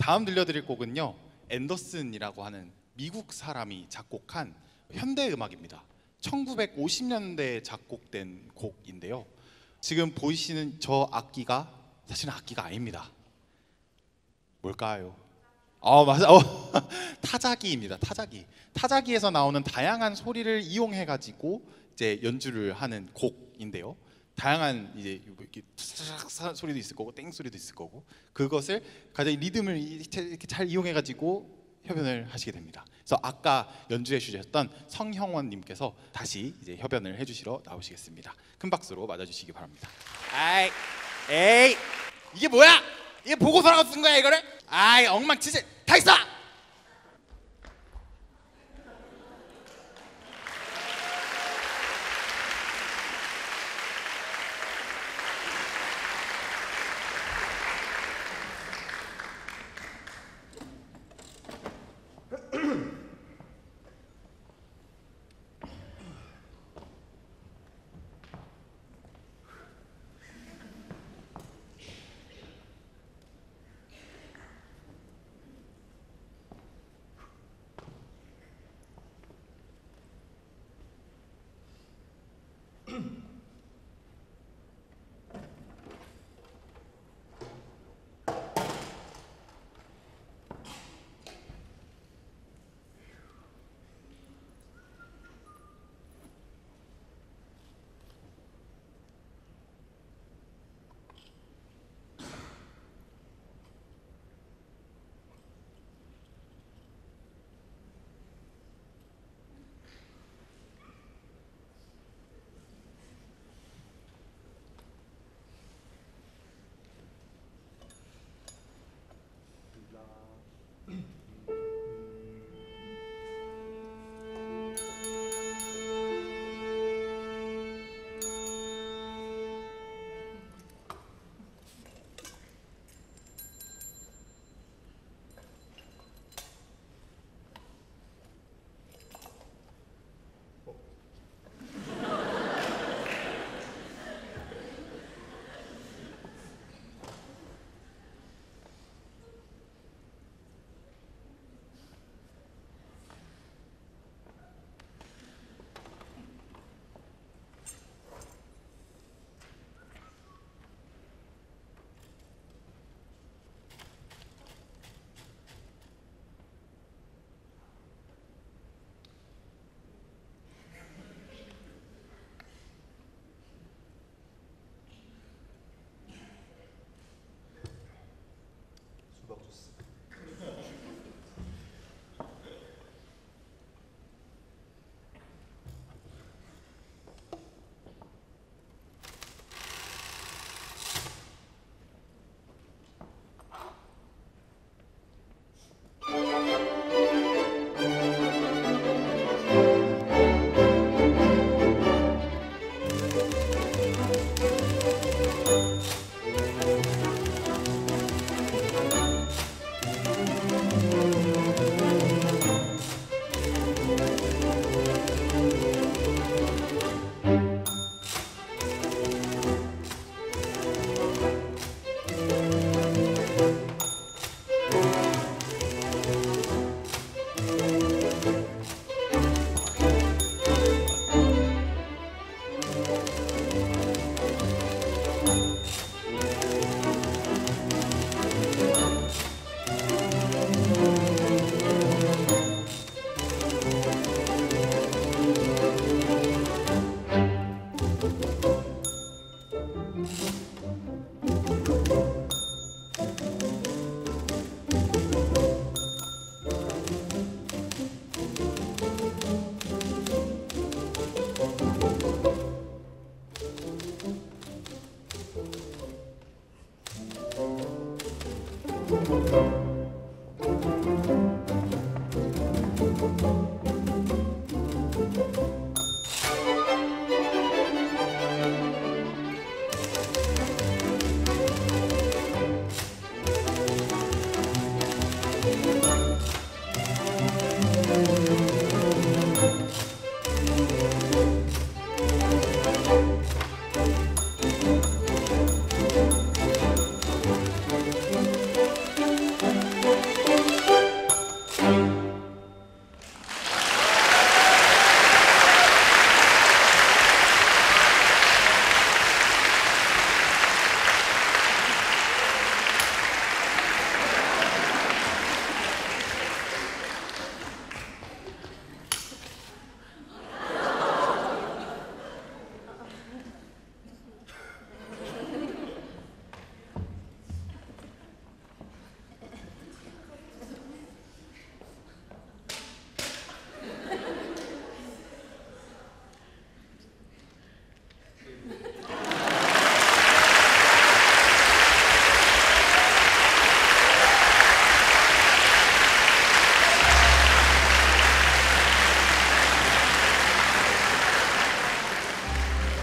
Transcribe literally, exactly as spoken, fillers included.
다음 들려드릴 곡은요, 앤더슨이라고 하는 미국 사람이 작곡한 현대 음악입니다. 천구백오십 년대에 작곡된 곡인데요. 지금 보이시는 저 악기가 사실은 악기가 아닙니다. 뭘까요? 어 맞아. 어, 타자기입니다. 타자기. 타자기에서 나오는 다양한 소리를 이용해 가지고 이제 연주를 하는 곡인데요. 다양한 이제 이렇게 소리도 있을 거고 땡 소리도 있을 거고 그것을 가장 리듬을 이렇게 잘 이용해 가지고 협연을 하시게 됩니다. 그래서 아까 연주해 주셨던 성형원 님께서 다시 이제 협연을 해 주시러 나오시겠습니다. 큰 박수로 맞아 주시기 바랍니다. 아이, 에이, 이게 뭐야? 이게 보고서라고 쓴 거야 이거를? 아이, 엉망진창. 다 있어.